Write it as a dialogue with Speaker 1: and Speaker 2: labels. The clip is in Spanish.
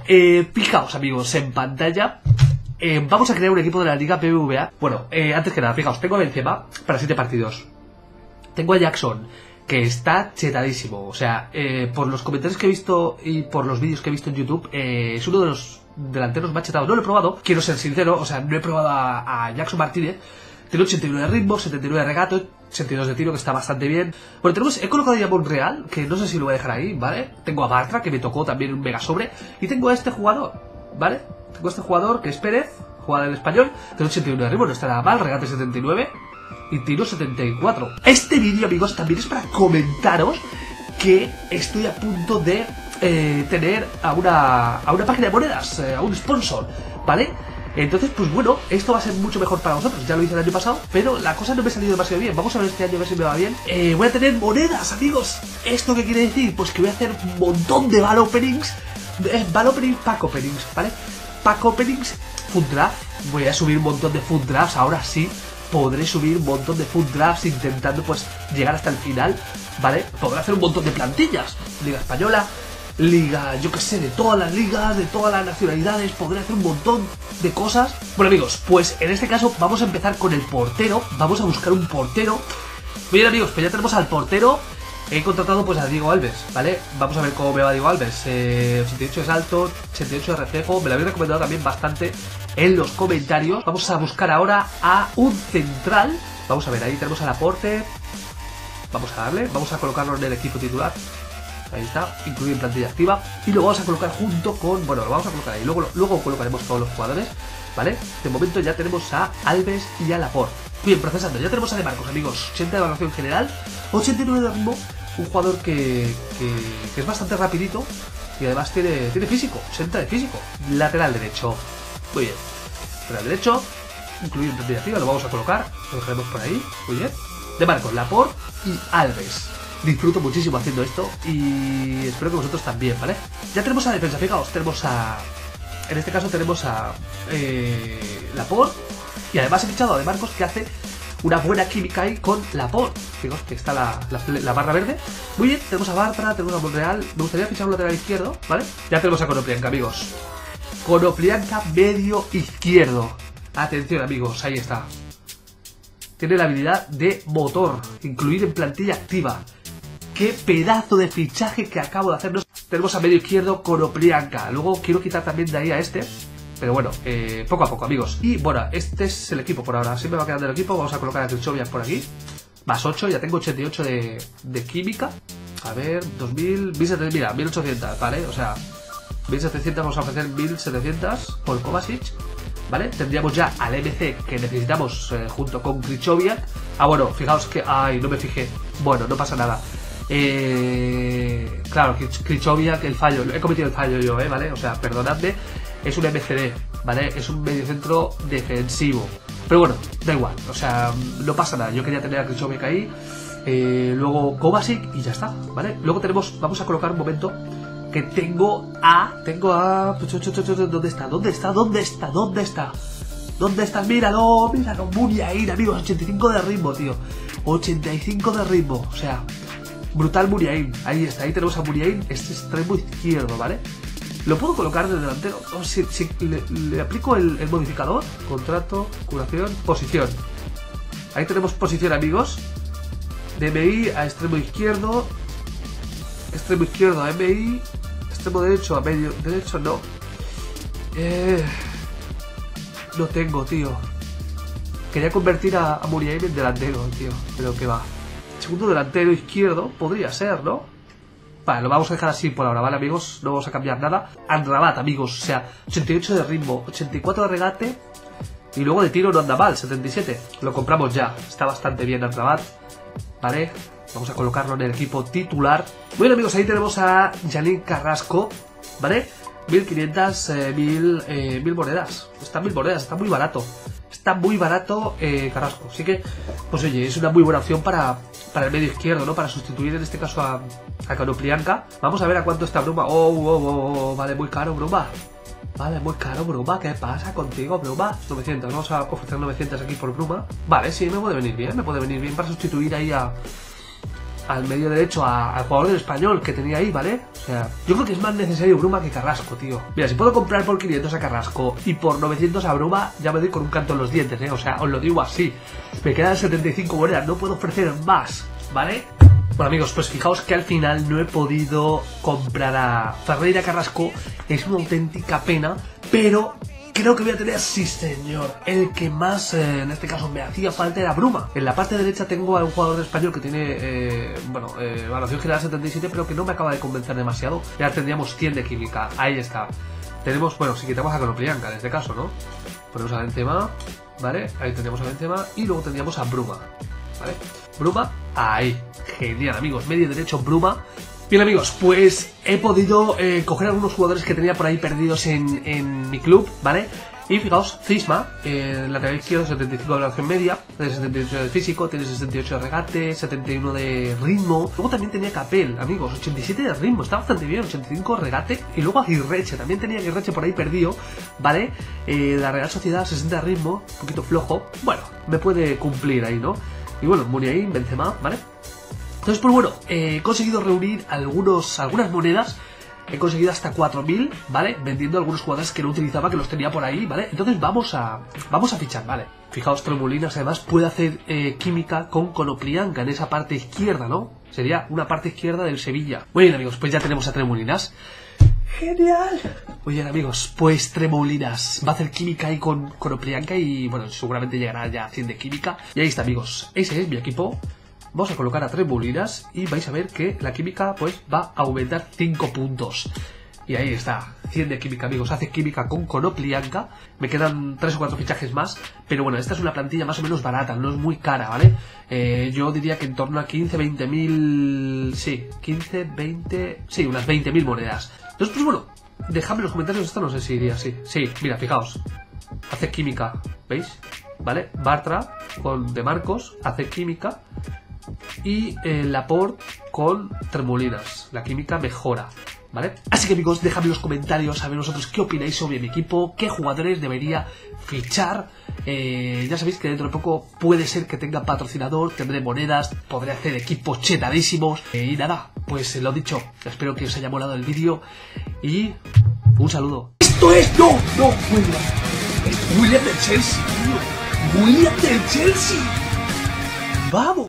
Speaker 1: fijaos amigos en pantalla. Vamos a crear un equipo de la Liga BBVA. Bueno, antes que nada, fijaos, tengo a Benzema para 7 partidos. Tengo a Jackson, que está chetadísimo. O sea, por los comentarios que he visto y por los vídeos que he visto en YouTube, es uno de los delanteros más chetados. No lo he probado, quiero ser sincero, o sea, no he probado a Jackson Martínez. Tiene 89 de ritmo, 79 de regate, 62 de tiro, que está bastante bien. Bueno, he colocado ya a Monreal, que no sé si lo voy a dejar ahí, ¿vale? Tengo a Bartra, que me tocó también un mega sobre. Y tengo a este jugador, ¿vale? Tengo a este jugador, que es Pérez, juega en español. Tiene 81 de ritmo, no está nada mal, regate 79 y tiro 74. Este vídeo, amigos, también es para comentaros que estoy a punto de tener a una página de monedas, a un sponsor, ¿vale? Entonces, pues bueno, esto va a ser mucho mejor para vosotros. Ya lo hice el año pasado, pero la cosa no me ha salido demasiado bien. Vamos a ver este año a ver si me va bien. Voy a tener monedas, amigos. ¿Esto qué quiere decir? Pues que voy a hacer un montón de ball openings. Ball openings, pack openings, ¿vale? Pack openings, food draft. Voy a subir un montón de food drafts. Ahora sí podré subir un montón de food drafts intentando pues llegar hasta el final, ¿vale? Podré hacer un montón de plantillas. Liga Española, Liga, yo que sé, de todas las ligas, de todas las nacionalidades, podré hacer un montón de cosas. Bueno amigos, pues en este caso vamos a empezar con el portero. Vamos a buscar un portero. Bien amigos, pues ya tenemos al portero. He contratado pues a Diego Alves, ¿vale? Vamos a ver cómo me va Diego Alves. 88 de salto, 88 de reflejo. Me lo habéis recomendado también bastante en los comentarios. Vamos a buscar ahora a un central. Vamos a ver, ahí tenemos al Laporte. Vamos a darle, vamos a colocarlo en el equipo titular. Ahí está, incluir en plantilla activa. Y lo vamos a colocar junto con... Bueno, lo vamos a colocar ahí. Luego colocaremos todos los jugadores, ¿vale? De momento ya tenemos a Alves y a Laporte. Bien, procesando. Ya tenemos a De Marcos, amigos. 80 de evaluación general, 89 de ritmo. Un jugador que es bastante rapidito. Y además tiene físico, 80 de físico. Lateral derecho. Muy bien. Lateral derecho, incluir en plantilla activa. Lo vamos a colocar. Lo dejaremos por ahí. Muy bien. De Marcos, Laporte y Alves. Disfruto muchísimo haciendo esto y espero que vosotros también, ¿vale? Ya tenemos a defensa, fijaos, tenemos a... En este caso tenemos a Laporte y además he fichado a De Marcos, que hace una buena química ahí con Laporte. Fijaos que está la barra verde. Muy bien, tenemos a Bartra, tenemos a Monreal. Me gustaría fichar un lateral izquierdo, ¿vale? Ya tenemos a Konoplyanka, amigos. Konoplyanka medio izquierdo. Atención, amigos, ahí está. Tiene la habilidad de motor, incluir en plantilla activa. ¡Qué pedazo de fichaje que acabo de hacernos! Tenemos a medio izquierdo Konoplyanka. Luego quiero quitar también de ahí a este. Pero bueno, poco a poco, amigos. Y bueno, este es el equipo por ahora. Así me va quedando el equipo. Vamos a colocar a Krychowiak por aquí. Más 8, ya tengo 88 de química. A ver, 2000, 1700, mira, 1800, ¿vale? O sea, 1700 vamos a ofrecer 1700 por Kovacic. ¿Vale? Tendríamos ya al MC que necesitamos junto con Krychowiak. Ah, bueno, fijaos que... Ay, no me fijé. Bueno, no pasa nada. Claro, Krychowiak, el fallo. He cometido el fallo yo, ¿vale? O sea, perdonadme. Es un MCD, ¿vale? Es un mediocentro defensivo. Pero bueno, da igual. O sea, no pasa nada. Yo quería tener a Krychowiak ahí. Luego Kovacic y ya está, ¿vale? Luego tenemos... Vamos a colocar un momento... Que tengo a... ¿Dónde está? ¿Dónde está? ¿Dónde está? ¿Dónde está? ¿Dónde está? Míralo, míralo. Muniain, amigos. 85 de ritmo, tío. 85 de ritmo. O sea, brutal Muniain. Ahí está. Ahí tenemos a Muniain. Este extremo izquierdo, ¿vale? Lo puedo colocar de delantero. Oh, si le aplico el modificador. Contrato, curación, posición. Ahí tenemos posición, amigos. De MI a extremo izquierdo. Extremo izquierdo a MI. Extremo derecho a medio derecho, no. No tengo, tío. Quería convertir a Muniain en delantero, tío. Pero que va. Segundo delantero izquierdo podría ser, ¿no? Vale, lo vamos a dejar así por ahora, ¿vale, amigos? No vamos a cambiar nada. Amrabat, amigos, o sea, 88 de ritmo, 84 de regate. Y luego de tiro no anda mal, 77. Lo compramos ya. Está bastante bien Amrabat. Vale. Vamos a colocarlo en el equipo titular. Bueno, amigos, ahí tenemos a Janine Carrasco, ¿vale? 1500, 1000 monedas. Está 1000 monedas, está muy barato. Está muy barato Carrasco. Así que, pues oye, es una muy buena opción para el medio izquierdo, ¿no? Para sustituir en este caso a Konoplyanka. Vamos a ver a cuánto está Bruma. Vale, muy caro, Bruma. Vale, muy caro, Bruma. ¿Qué pasa contigo, Bruma? 900, vamos a ofrecer 900 aquí por Bruma. Vale, sí, me puede venir bien para sustituir ahí a al medio derecho, al jugador del Español que tenía ahí, ¿vale? O sea, yo creo que es más necesario Bruma que Carrasco, tío. Mira, si puedo comprar por 500 a Carrasco y por 900 a Bruma, ya me doy con un canto en los dientes, ¿eh? O sea, os lo digo así. Me quedan 75 monedas, no puedo ofrecer más, ¿vale? Bueno, amigos, pues fijaos que al final no he podido comprar a Ferreira Carrasco. Es una auténtica pena, pero creo que voy a tener, sí señor, el que más, en este caso, me hacía falta era Bruma. En la parte derecha tengo a un jugador de español que tiene, valoración general 77, pero que no me acaba de convencer demasiado. Ya tendríamos 100 de química, ahí está. Tenemos, bueno, si quitamos a Konoplyanka en este caso, ¿no? Ponemos a Benzema, ¿vale? Ahí tendríamos a Benzema y luego tendríamos a Bruma, ¿vale? Bruma, ahí. Genial, amigos, medio derecho Bruma. Bien, amigos, pues he podido coger algunos jugadores que tenía por ahí perdidos en mi club, ¿vale? Y fijaos, Cisma, lateral izquierdo, 75 de valoración media, 78 de físico, tiene 68 de regate, 71 de ritmo. Luego también tenía Capel, amigos, 87 de ritmo, está bastante bien, 85 de regate. Y luego Aguirreche, también tenía Aguirreche por ahí perdido, ¿vale? La Real Sociedad, 60 de ritmo, un poquito flojo. Bueno, me puede cumplir ahí, ¿no? Y bueno, Muniain, Benzema, ¿vale? Entonces, pues bueno, he conseguido reunir algunas monedas. He conseguido hasta 4000, ¿vale? Vendiendo algunos jugadores que no utilizaba, que los tenía por ahí, ¿vale? Entonces vamos a fichar, ¿vale? Fijaos, Tremolinas además puede hacer química con Konoplyanka en esa parte izquierda, ¿no? Sería una parte izquierda del Sevilla. Muy bien, amigos, pues ya tenemos a Tremolinas. ¡Genial! Muy bien, amigos, pues Tremolinas va a hacer química ahí con Konoplyanka y, bueno, seguramente llegará ya a 100 de química. Y ahí está, amigos, ese es mi equipo. Vamos a colocar a Tremolinas y vais a ver que la química pues va a aumentar 5 puntos. Y ahí está, 100 de química, amigos. Hace química con Konoplyanka. Me quedan 3 o 4 fichajes más. Pero bueno, esta es una plantilla más o menos barata, no es muy cara, ¿vale? Yo diría que en torno a 15, 20 mil... Sí, 15, 20... Sí, unas 20.000 monedas. Entonces, pues bueno, dejadme en los comentarios. Esto no sé si iría así. Sí, mira, fijaos. Hace química, ¿veis? ¿Vale? Bartra con De Marcos hace química. Y Laporte con Tremolinas. La química mejora, ¿vale? Así que, amigos, dejadme en los comentarios a ver vosotros qué opináis sobre mi equipo, qué jugadores debería fichar. Ya sabéis que dentro de poco puede ser que tenga patrocinador, tendré monedas, podré hacer equipos chetadísimos. Y nada, pues lo dicho, espero que os haya molado el vídeo y un saludo. ¡Esto es! ¡No! ¡William! ¡William del Chelsea, tío! ¡William del Chelsea! ¡Vamos!